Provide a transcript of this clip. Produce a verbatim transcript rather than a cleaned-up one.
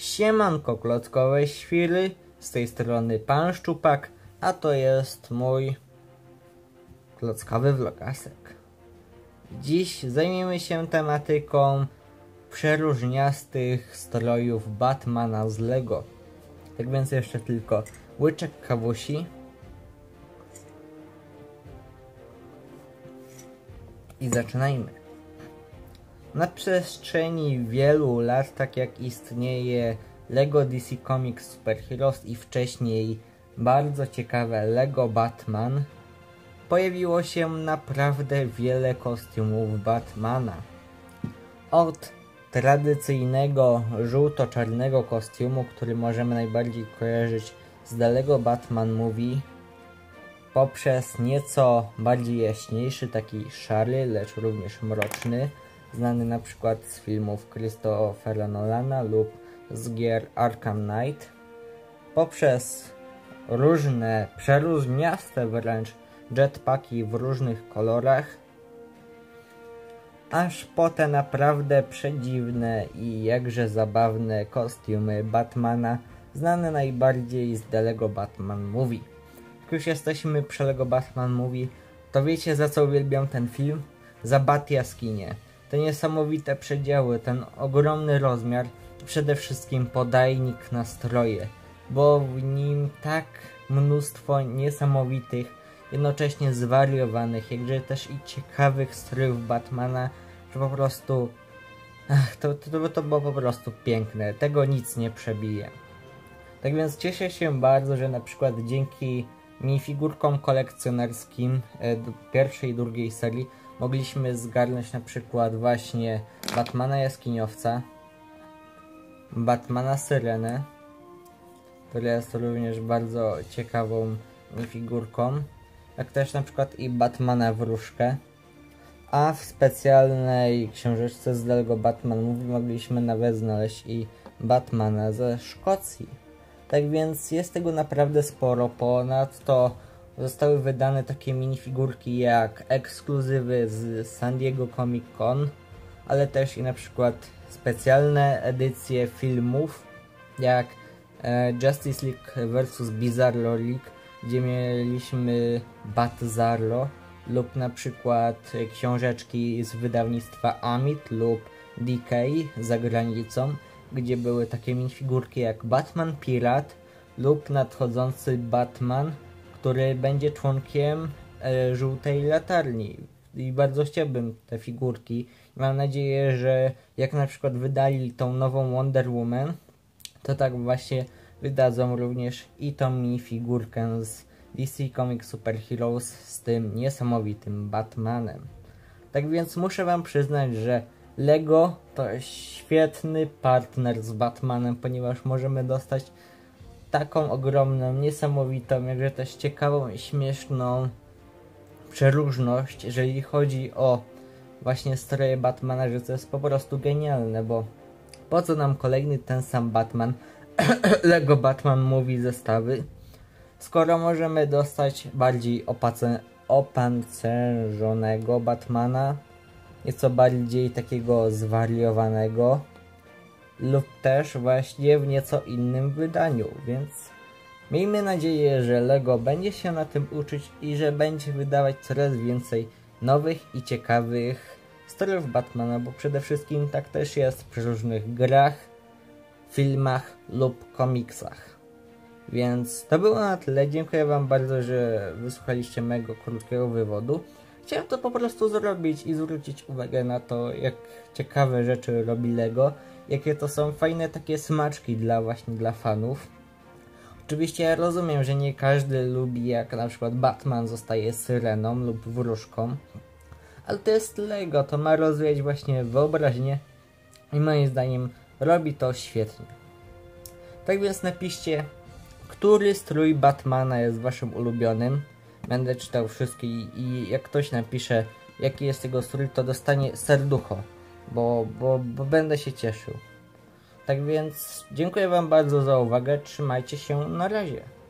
Siemanko klockowe świry, z tej strony Pan Szczupak, a to jest mój klockowy vlogasek. Dziś zajmiemy się tematyką przeróżniastych strojów Batmana z Lego. Tak więc jeszcze tylko łyczek kawusi i zaczynajmy. Na przestrzeni wielu lat, tak jak istnieje Lego D C Comics Super Heroes i wcześniej bardzo ciekawe Lego Batman, pojawiło się naprawdę wiele kostiumów Batmana. Od tradycyjnego żółto-czarnego kostiumu, który możemy najbardziej kojarzyć z The Lego Batman Movie, poprzez nieco bardziej jaśniejszy, taki szary, lecz również mroczny, znany na przykład z filmów Christophera Nolana lub z gier Arkham Knight, poprzez różne, przeróżniaste wręcz jetpacki w różnych kolorach, aż po te naprawdę przedziwne i jakże zabawne kostiumy Batmana, znane najbardziej z The Lego Batman Movie. Jak już jesteśmy przy Lego Batman Movie, to wiecie, za co uwielbiam ten film? Za Bat jaskinie. Te niesamowite przedziały, ten ogromny rozmiar i przede wszystkim podajnik nastroje, bo w nim tak mnóstwo niesamowitych, jednocześnie zwariowanych, jakże też i ciekawych strojów Batmana, że po prostu ach, to, to, to było po prostu piękne, tego nic nie przebije. Tak więc cieszę się bardzo, że na przykład dzięki minifigurkom kolekcjonerskim e, pierwszej i drugiej serii mogliśmy zgarnąć na przykład właśnie Batmana Jaskiniowca, Batmana Syrenę, która jest również bardzo ciekawą figurką, jak też na przykład i Batmana Wróżkę, a w specjalnej książeczce z Lego Batman Movie mogliśmy nawet znaleźć i Batmana ze Szkocji. Tak więc jest tego naprawdę sporo. Ponadto zostały wydane takie minifigurki jak ekskluzywy z San Diego Comic Con, ale też i na przykład specjalne edycje filmów jak e, Justice League versus. Bizarro League, gdzie mieliśmy Bat-Zarro, lub na przykład książeczki z wydawnictwa Amit lub D K za granicą, gdzie były takie minifigurki jak Batman Pirat lub nadchodzący Batman, który będzie członkiem e, żółtej latarni. I bardzo chciałbym te figurki. Mam nadzieję, że jak na przykład wydali tą nową Wonder Woman, to tak właśnie wydadzą również i tą minifigurkę z D C Comics Super Heroes z tym niesamowitym Batmanem. Tak więc muszę wam przyznać, że Lego to świetny partner z Batmanem, ponieważ możemy dostać taką ogromną, niesamowitą, jakże też ciekawą i śmieszną przeróżność, jeżeli chodzi o właśnie stroje Batmana, że to jest po prostu genialne, bo po co nam kolejny ten sam Batman, Lego Batman Movie zestawy, skoro możemy dostać bardziej opancerzonego Batmana, nieco bardziej takiego zwariowanego, lub też właśnie w nieco innym wydaniu, więc miejmy nadzieję, że Lego będzie się na tym uczyć i że będzie wydawać coraz więcej nowych i ciekawych strojów Batmana, bo przede wszystkim tak też jest przy różnych grach, filmach lub komiksach. Więc to było na tyle. Dziękuję wam bardzo, że wysłuchaliście mego krótkiego wywodu. Chciałem to po prostu zrobić i zwrócić uwagę na to, jak ciekawe rzeczy robi Lego, jakie to są fajne takie smaczki dla właśnie dla fanów. Oczywiście ja rozumiem, że nie każdy lubi, jak na przykład Batman zostaje syreną lub wróżką, ale to jest Lego, to ma rozwijać właśnie wyobraźnię i moim zdaniem robi to świetnie. Tak więc napiszcie, który strój Batmana jest waszym ulubionym. Będę czytał wszystkie i jak ktoś napisze, jaki jest jego strój, to dostanie serducho, bo, bo, bo będę się cieszył. Tak więc dziękuję wam bardzo za uwagę, trzymajcie się, na razie.